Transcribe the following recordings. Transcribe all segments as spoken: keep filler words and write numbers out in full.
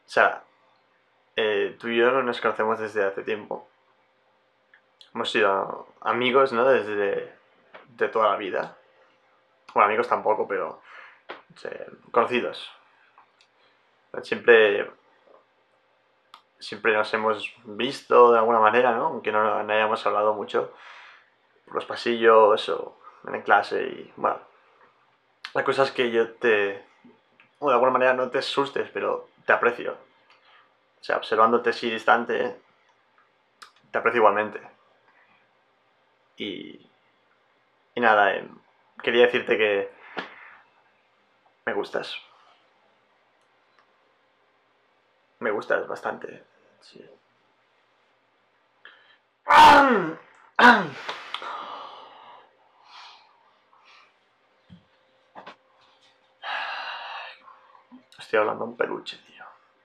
sea, eh, tú y yo nos conocemos desde hace tiempo. Hemos sido amigos, ¿no? Desde de toda la vida. Bueno, amigos tampoco, pero o sea, conocidos. Siempre, siempre nos hemos visto de alguna manera, ¿no? Aunque no, no hayamos hablado mucho por los pasillos o en clase y bueno. La cosa es que yo te... Bueno, de alguna manera no te asustes, pero te aprecio. O sea, observándote así distante, te aprecio igualmente. Y... Y nada, eh, quería decirte que me gustas. Me gustas bastante. Sí. Estoy hablando de un peluche, tío.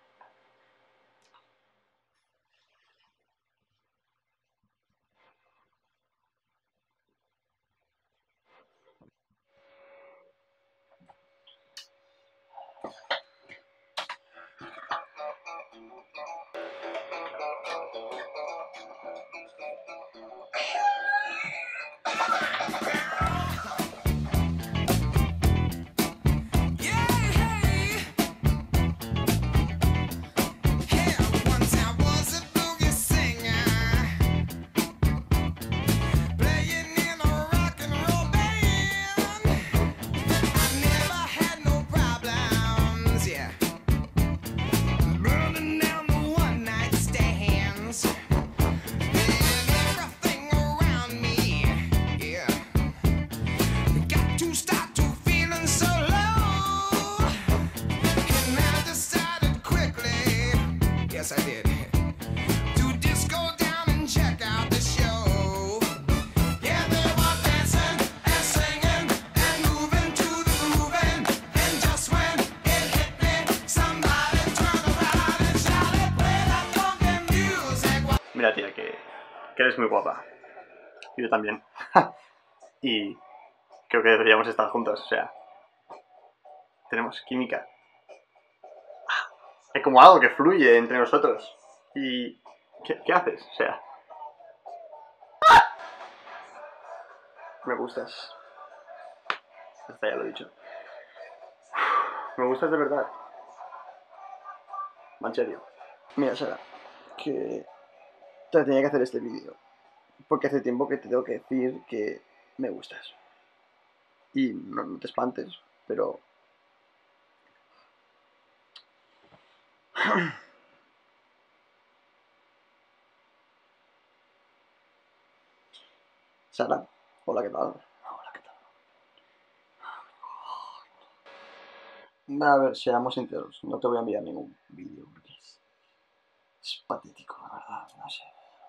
Mira, tía, que, que eres muy guapa. Y yo también. Y creo que deberíamos estar juntos, o sea... Tenemos química. Es como algo que fluye entre nosotros. Y... ¿Qué, qué haces? O sea... Me gustas. Hasta ya lo he dicho. Me gustas de verdad. En serio. Mira, Sara, que te tenía que hacer este vídeo. Porque hace tiempo que te tengo que decir que me gustas. Y no, no te espantes, pero... Sara, hola, ¿qué tal? Hola, ¿qué tal? A ver, seamos sinceros, no te voy a enviar ningún vídeo porque es, es patético, la verdad, no sé.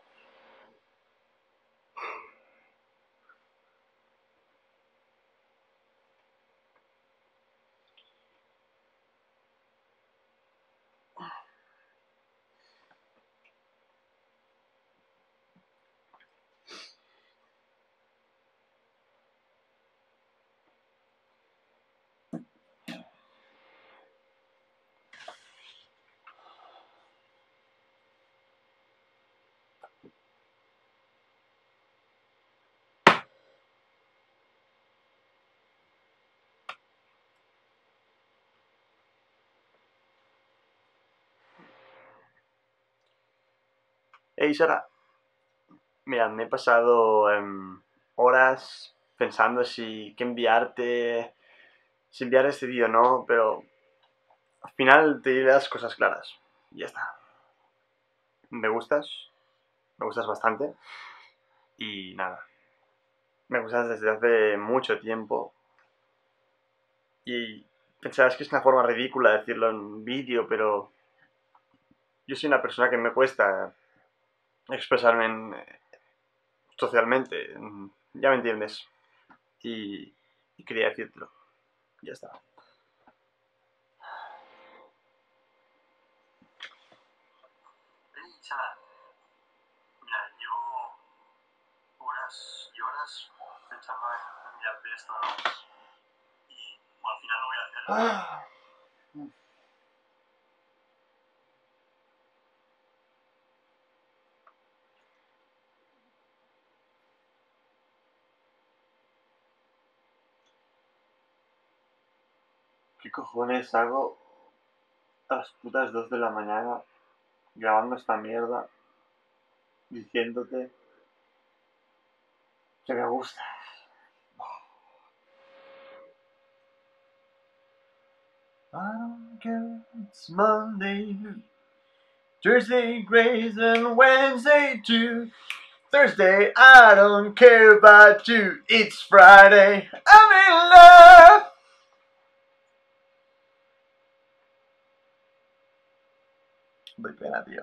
Hey, Sara, mira, me he pasado em, horas pensando si qué enviarte, si enviar este vídeo o no, pero al final te diré las cosas claras. Y ya está. Me gustas, me gustas bastante y nada. Me gustas desde hace mucho tiempo y pensarás que es una forma ridícula decirlo en vídeo, pero yo soy una persona que me cuesta expresarme en- socialmente, ya me entiendes. Y, y quería decírtelo, ya está. Sara, mira, llevo horas y horas pensando en enviarte esto y bueno, al final lo voy a hacer. Ah. cojones hago a las putas dos de la mañana grabando esta mierda diciéndote que me gusta? I don't care, it's Monday, Tuesday grace and Wednesday too. Thursday, I don't care about you. It's Friday, I'm in love. Doy pena, tío.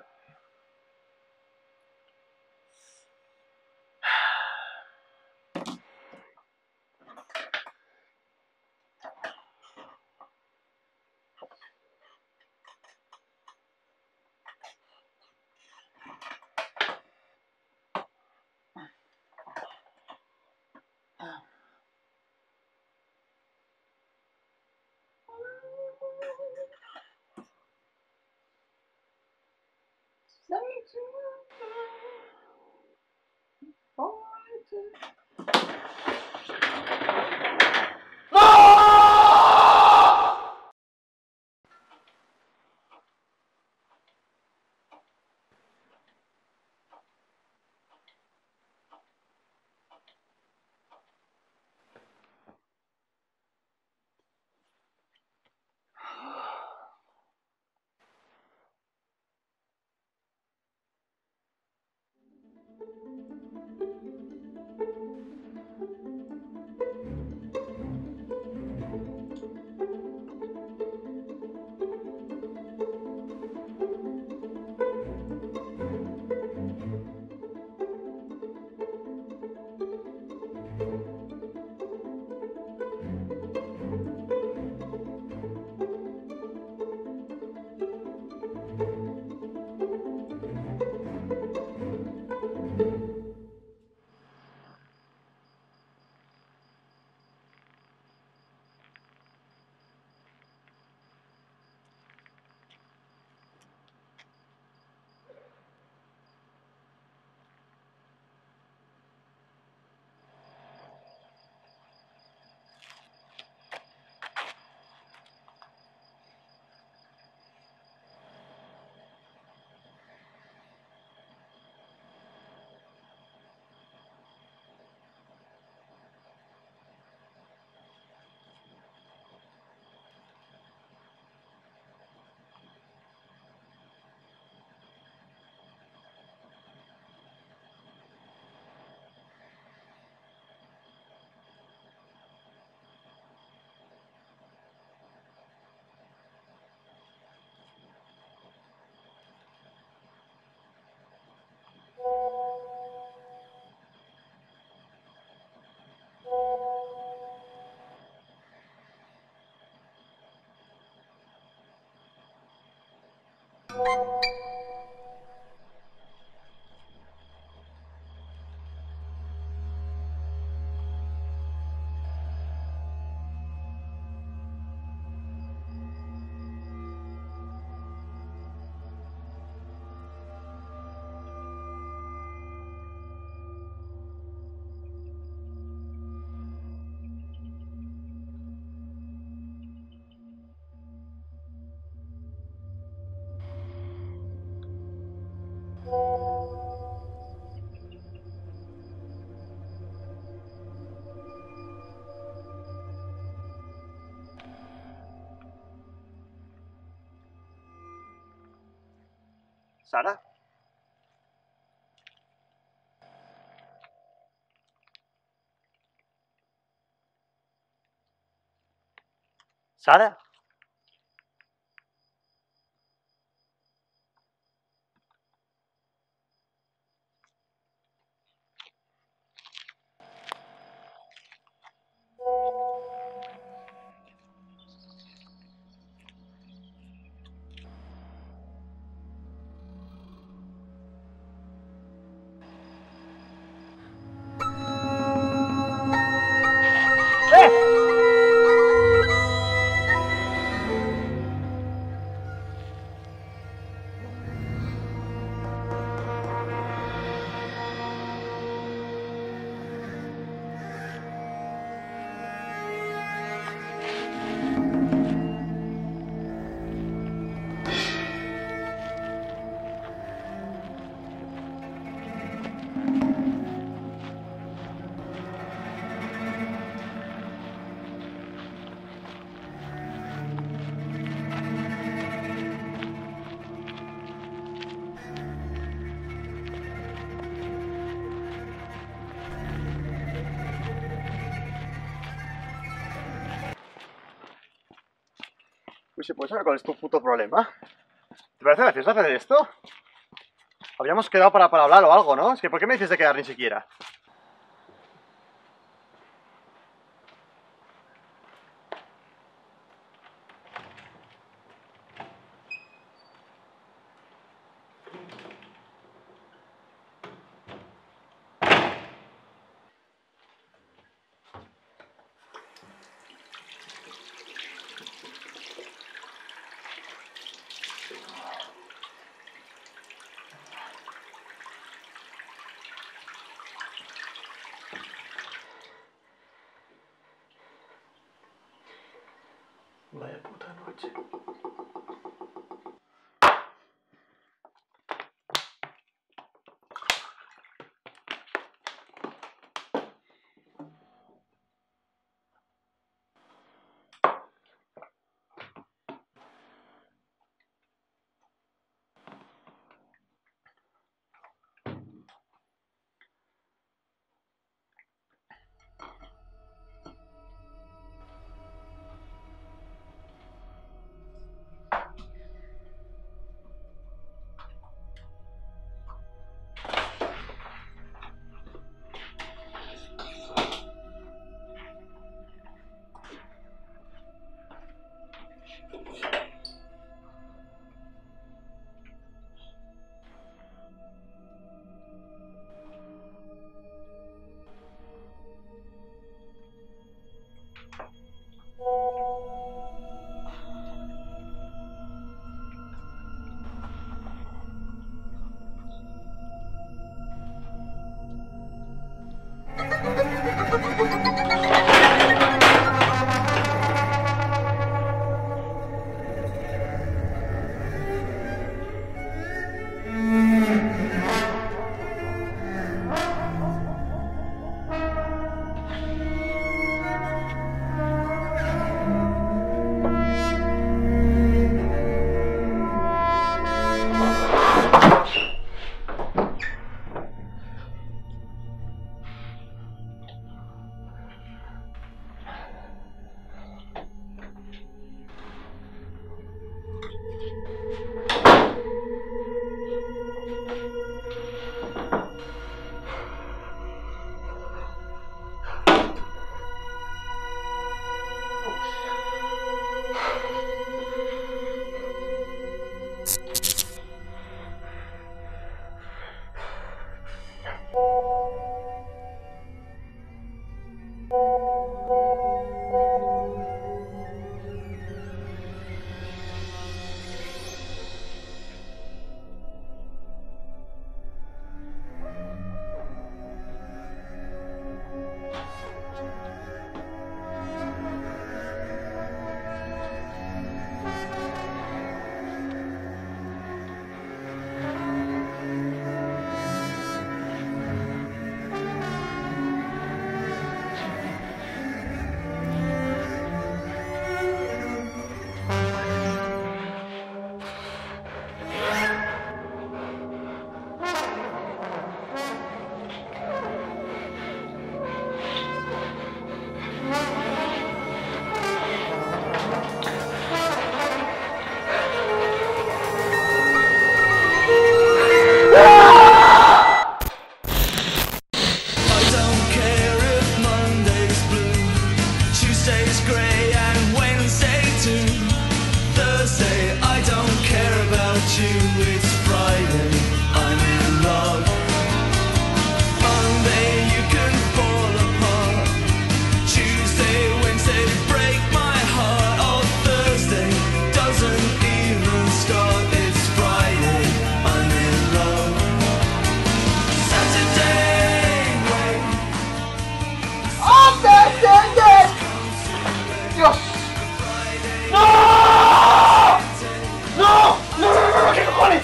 ¿Sara? ¿Sara? Pues, pues, ¿cuál es tu puto problema? ¿Te parece gracioso hacer esto? Habríamos quedado para, para hablar o algo, ¿no? Es que ¿por qué me dices de quedar ni siquiera? Vaya puta noche.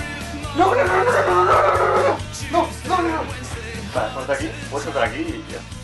Vale, ponte aquí, puesto aquí y ya.